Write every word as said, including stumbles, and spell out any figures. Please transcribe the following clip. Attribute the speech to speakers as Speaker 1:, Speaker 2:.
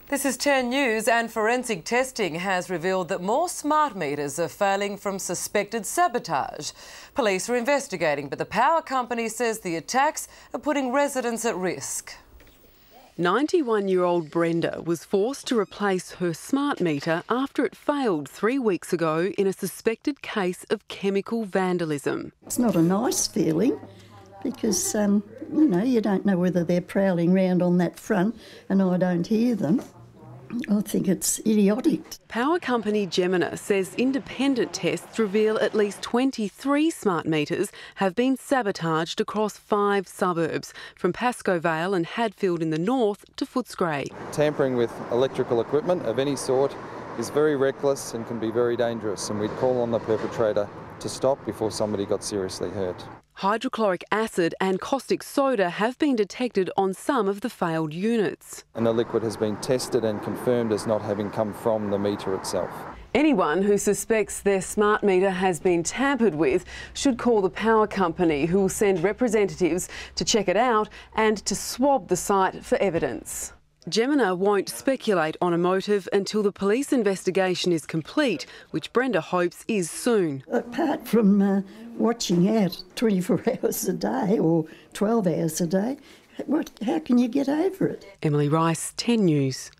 Speaker 1: This is ten News, and forensic testing has revealed that more smart meters are failing from suspected sabotage. Police are investigating, but the power company says the attacks are putting residents at risk.
Speaker 2: ninety-one-year-old Brenda was forced to replace her smart meter after it failed three weeks ago in a suspected case of chemical vandalism.
Speaker 3: It's not a nice feeling because, um, you know, you don't know whether they're prowling round on that front and I don't hear them. I think it's idiotic.
Speaker 2: Power company Gemina says independent tests reveal at least twenty-three smart meters have been sabotaged across five suburbs, from Pascoe Vale and Hadfield in the north to Footscray.
Speaker 4: Tampering with electrical equipment of any sort is very reckless and can be very dangerous, and we'd call on the perpetrator to stop before somebody got seriously hurt.
Speaker 2: Hydrochloric acid and caustic soda have been detected on some of the failed units.
Speaker 4: And the liquid has been tested and confirmed as not having come from the meter itself.
Speaker 2: Anyone who suspects their smart meter has been tampered with should call the power company, who will send representatives to check it out and to swab the site for evidence. Gemina won't speculate on a motive until the police investigation is complete, which Brenda hopes is soon.
Speaker 3: Apart from uh, watching out twenty-four hours a day or twelve hours a day, what, how can you get over it?
Speaker 2: Emily Rice, ten News.